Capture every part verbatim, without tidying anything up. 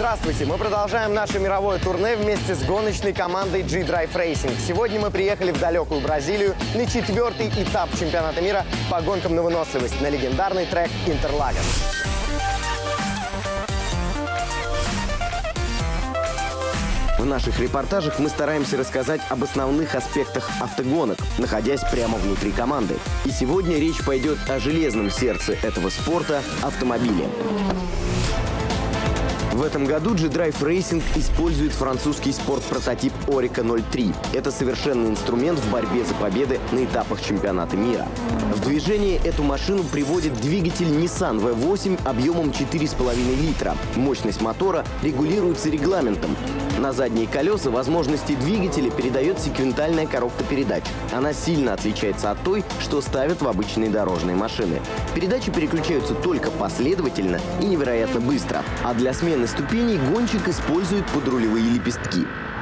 Здравствуйте! Мы продолжаем наше мировое турне вместе с гоночной командой G-Drive Racing. Сегодня мы приехали в далекую Бразилию на четвертый этап чемпионата мира по гонкам на выносливость на легендарный трек Интерлагос. В наших репортажах мы стараемся рассказать об основных аспектах автогонок, находясь прямо внутри команды. И сегодня речь пойдет о железном сердце этого спорта – автомобиле. В этом году G-Drive Racing использует французский спорт-прототип Oreca ноль три. Это совершенный инструмент в борьбе за победы на этапах чемпионата мира. В движение эту машину приводит двигатель Nissan ви восемь объемом четыре с половиной литра. Мощность мотора регулируется регламентом. На задние колеса возможности двигателя передает секвентальная коробка передач. Она сильно отличается от той, что ставят в обычные дорожные машины. Передачи переключаются только последовательно и невероятно быстро. А для смены ступеней гонщик использует подрулевые лепестки.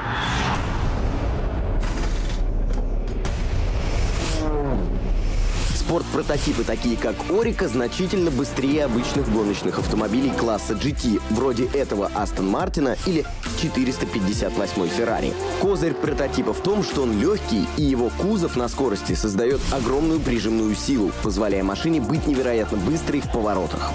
Спорт-прототипы, такие как Oreca, значительно быстрее обычных гоночных автомобилей класса джи ти, вроде этого Астон Мартина или четыреста пятьдесят восьмой Феррари. Козырь прототипа в том, что он легкий, и его кузов на скорости создает огромную прижимную силу, позволяя машине быть невероятно быстрой в поворотах.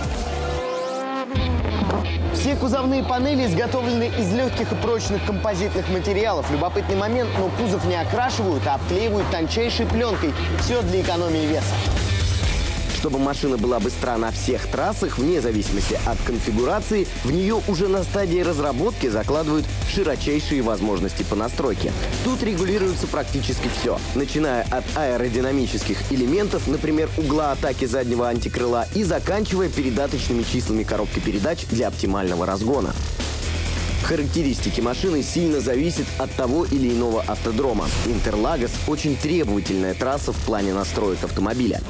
Все кузовные панели изготовлены из легких и прочных композитных материалов. Любопытный момент, но кузов не окрашивают, а обклеивают тончайшей пленкой. Все для экономии веса. Чтобы машина была быстра на всех трассах, вне зависимости от конфигурации, в нее уже на стадии разработки закладывают широчайшие возможности по настройке. Тут регулируется практически все, начиная от аэродинамических элементов, например, угла атаки заднего антикрыла, и заканчивая передаточными числами коробки передач для оптимального разгона. Характеристики машины сильно зависят от того или иного автодрома. Интерлагос – очень требовательная трасса в плане настроек автомобиля.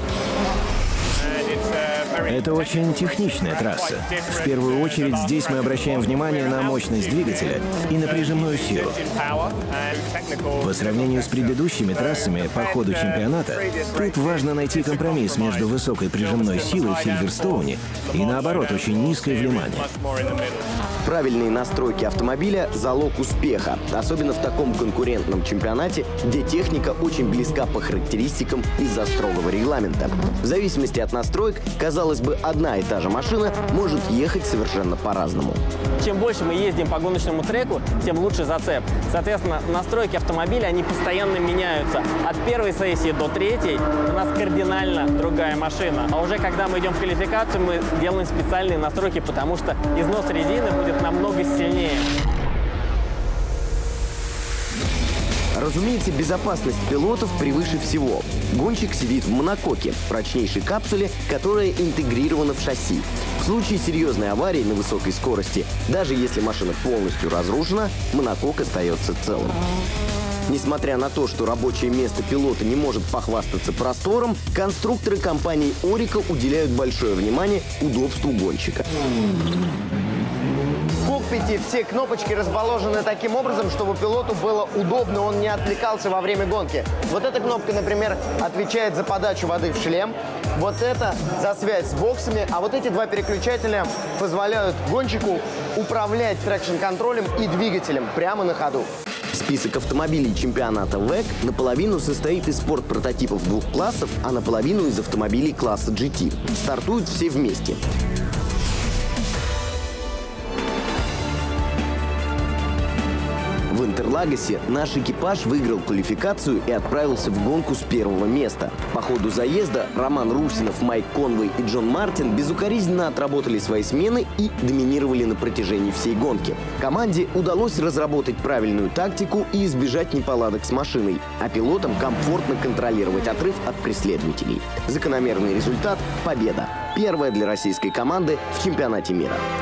Это очень техничная трасса. В первую очередь здесь мы обращаем внимание на мощность двигателя и на прижимную силу. По сравнению с предыдущими трассами по ходу чемпионата, тут важно найти компромисс между высокой прижимной силой в Сильверстоуне и, наоборот, очень низкой в Лимане. Правильные настройки автомобиля – залог успеха, особенно в таком конкурентном чемпионате, где техника очень близка по характеристикам из-за строгого регламента. В зависимости от настроек, казалось бы, одна и та же машина может ехать совершенно по-разному. Чем больше мы ездим по гоночному треку, тем лучше зацеп. Соответственно, настройки автомобиля, они постоянно меняются. От первой сессии до третьей у нас кардинально другая машина. А уже когда мы идем в квалификацию, мы делаем специальные настройки, потому что износ резины будет намного сильнее. Разумеется, безопасность пилотов превыше всего. Гонщик сидит в монококе, прочнейшей капсуле, которая интегрирована в шасси. В случае серьезной аварии на высокой скорости, даже если машина полностью разрушена, монокок остается целым. Несмотря на то, что рабочее место пилота не может похвастаться простором, конструкторы компании Oreca уделяют большое внимание удобству гонщика. В кокпите все кнопочки расположены таким образом, чтобы пилоту было удобно, он не отвлекался во время гонки. Вот эта кнопка, например, отвечает за подачу воды в шлем, вот это за связь с боксами, а вот эти два переключателя позволяют гонщику управлять трекшн-контролем и двигателем прямо на ходу. Список автомобилей чемпионата вэ и си наполовину состоит из спорт-прототипов двух классов, а наполовину из автомобилей класса джи ти. Стартуют все вместе. В Интерлагосе наш экипаж выиграл квалификацию и отправился в гонку с первого места. По ходу заезда Роман Русинов, Майк Конвей и Джон Мартин безукоризненно отработали свои смены и доминировали на протяжении всей гонки. Команде удалось разработать правильную тактику и избежать неполадок с машиной, а пилотам комфортно контролировать отрыв от преследователей. Закономерный результат – победа. Первая для российской команды в чемпионате мира.